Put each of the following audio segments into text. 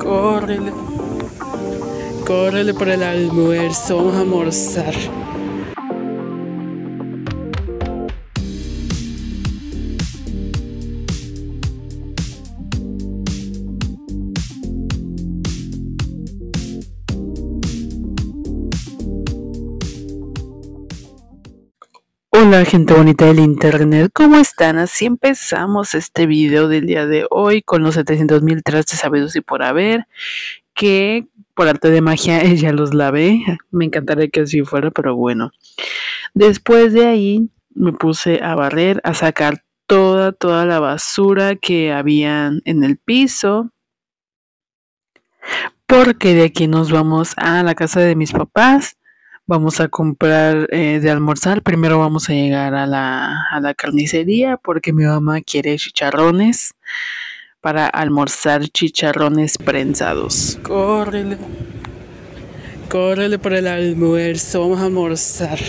Córrele, córrele por el almuerzo, vamos a almorzar. Hola gente bonita del internet, ¿cómo están? Así empezamos este video del día de hoy con los 700,000 trastes sabidos y por haber, que por arte de magia ya los lavé. Me encantaría que así fuera, pero bueno. Después de ahí me puse a barrer, a sacar toda la basura que había en el piso, porque de aquí nos vamos a la casa de mis papás. Vamos a comprar de almorzar. Primero vamos a llegar a la carnicería porque mi mamá quiere chicharrones para almorzar, chicharrones prensados. Córrele, córrele por el almuerzo, vamos a almorzar.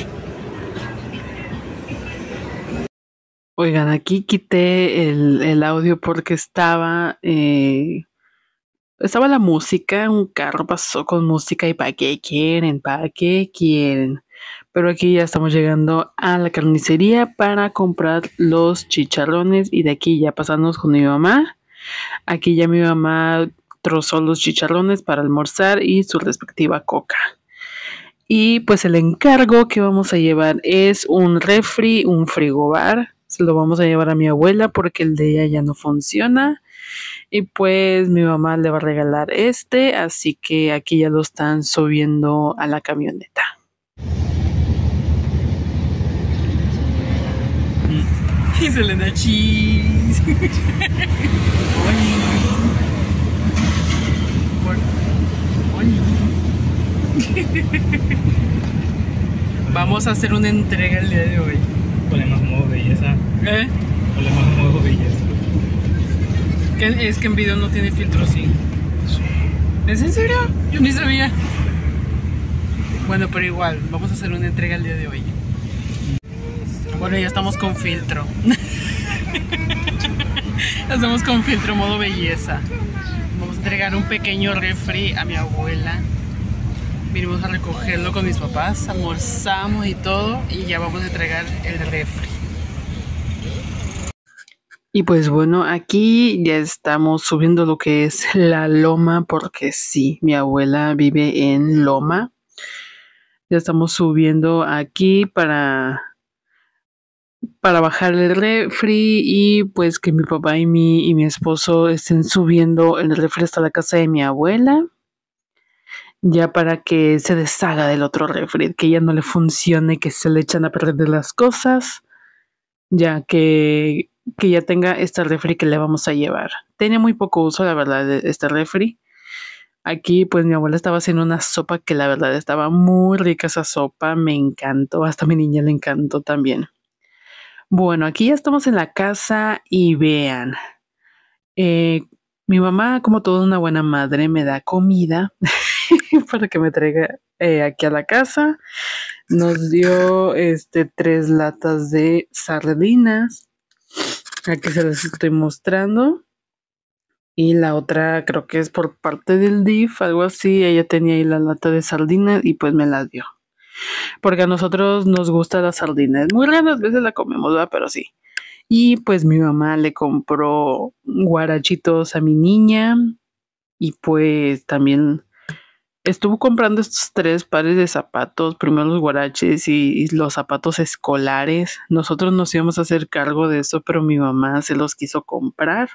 Oigan, aquí quité el audio porque estaba la música, un carro pasó con música y ¿para qué quieren? ¿Para qué quieren? Pero aquí ya estamos llegando a la carnicería para comprar los chicharrones y de aquí ya pasamos con mi mamá. Aquí ya mi mamá trozó los chicharrones para almorzar y su respectiva coca. Y pues el encargo que vamos a llevar es un refri, un frigobar. Se lo vamos a llevar a mi abuela porque el de ella ya no funciona. Y pues mi mamá le va a regalar este, así que aquí ya lo están subiendo a la camioneta. Y Selena cheese. Vamos a hacer una entrega el día de hoy. Ponemos modo belleza. Ponemos modo belleza. Es que en video no tiene filtro, sí. ¿Es en serio? Yo ni sabía. Bueno, pero igual, vamos a hacer una entrega el día de hoy. Bueno, ya estamos con filtro. Ya estamos con filtro modo belleza. Vamos a entregar un pequeño refri a mi abuela. Vinimos a recogerlo con mis papás, almorzamos y todo, y ya vamos a entregar el refri. Y pues bueno, aquí ya estamos subiendo lo que es la loma, porque sí, mi abuela vive en Loma. Ya estamos subiendo aquí para bajar el refri y pues que mi papá y mi esposo estén subiendo el refri hasta la casa de mi abuela. Ya para que se deshaga del otro refri, que ya no le funcione, que se le echan a perder las cosas. Ya que ya tenga este refri que le vamos a llevar. Tenía muy poco uso, la verdad, de este refri. Aquí, pues mi abuela estaba haciendo una sopa que la verdad estaba muy rica esa sopa, me encantó, hasta a mi niña le encantó también. Bueno, aquí ya estamos en la casa y vean, mi mamá, como toda una buena madre, me da comida para que me traiga aquí a la casa. Nos dio 3 latas de sardinas. Aquí se las estoy mostrando. Y la otra creo que es por parte del DIF, algo así. Ella tenía ahí la lata de sardinas y pues me la dio. Porque a nosotros nos gusta la sardina. Muy raras veces la comemos, ¿verdad? Pero sí. Y pues mi mamá le compró guarachitos a mi niña. Y pues también estuvo comprando estos 3 pares de zapatos, primero los guaraches y los zapatos escolares. Nosotros nos íbamos a hacer cargo de eso, pero mi mamá se los quiso comprar.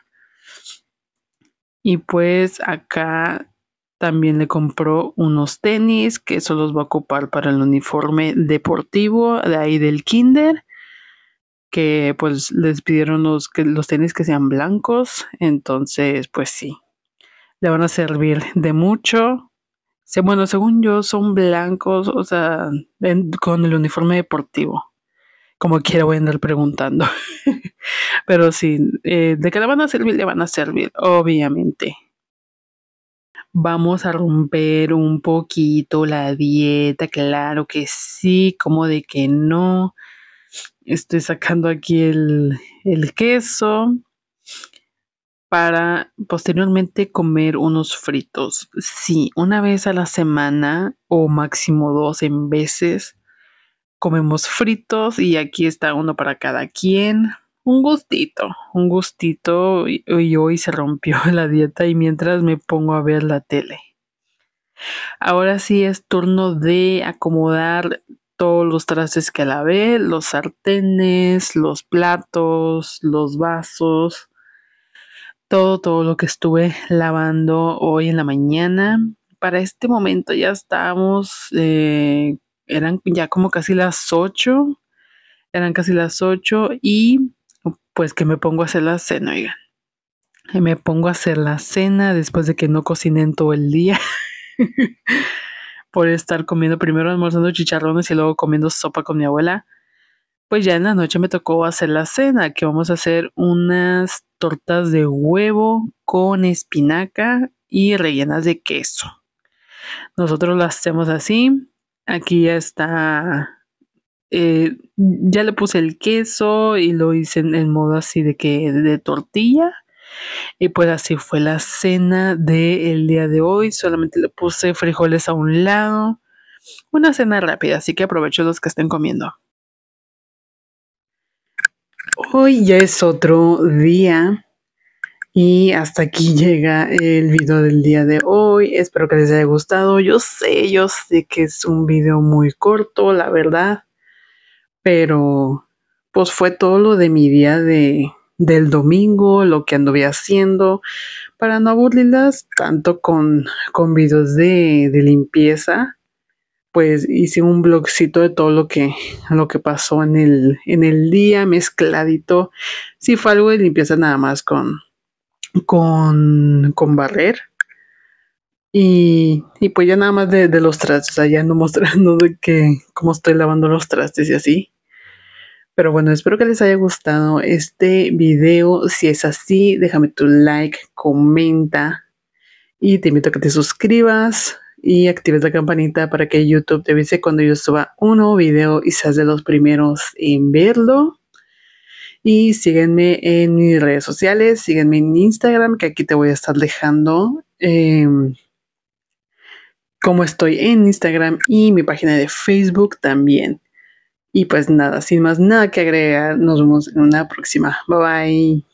Y pues acá también le compró unos tenis, que eso los va a ocupar para el uniforme deportivo de ahí del kinder, que pues les pidieron los tenis que sean blancos, entonces pues sí, le van a servir de mucho. Bueno, según yo son blancos, o sea, con el uniforme deportivo. Como quiera voy a andar preguntando. Pero sí, de que le van a servir, obviamente. Vamos a romper un poquito la dieta, claro que sí, como de que no. Estoy sacando aquí el queso para posteriormente comer unos fritos. Sí, una vez a la semana o máximo 2 en veces comemos fritos y aquí está uno para cada quien. Un gustito y hoy se rompió la dieta y mientras me pongo a ver la tele. Ahora sí es turno de acomodar todos los trastes que lavé, los sartenes, los platos, los vasos, todo lo que estuve lavando hoy en la mañana. Para este momento ya estábamos, eran ya como casi las 8, eran casi las 8 y pues que me pongo a hacer la cena, oigan. Me pongo a hacer la cena después de que no cociné en todo el día. Por estar comiendo primero almorzando chicharrones y luego comiendo sopa con mi abuela. Pues ya en la noche me tocó hacer la cena, que vamos a hacer unas tortas de huevo con espinaca y rellenas de queso. Nosotros las hacemos así. Aquí ya está. Ya le puse el queso y lo hice en modo así de tortilla. Y pues así fue la cena del día de hoy. Solamente le puse frijoles a un lado. Una cena rápida, así que aprovecho los que estén comiendo. Hoy ya es otro día y hasta aquí llega el video del día de hoy. Espero que les haya gustado. Yo sé que es un video muy corto, la verdad, pero pues fue todo lo de mi día del domingo, lo que anduve haciendo, para no aburrirlas tanto con videos de limpieza. Pues hice un blogcito de todo lo que pasó en el día, mezcladito. Sí fue algo de limpieza nada más con barrer. Y pues ya nada más de los trastes, o sea, ya ando mostrando de que cómo estoy lavando los trastes y así. Pero bueno, espero que les haya gustado este video. Si es así, déjame tu like, comenta y te invito a que te suscribas y actives la campanita para que YouTube te avise cuando yo suba un nuevo video y seas de los primeros en verlo. Y sígueme en mis redes sociales, sígueme en Instagram, que aquí te voy a estar dejando cómo estoy en Instagram y mi página de Facebook también. Y pues nada, sin más nada que agregar, nos vemos en una próxima. Bye bye.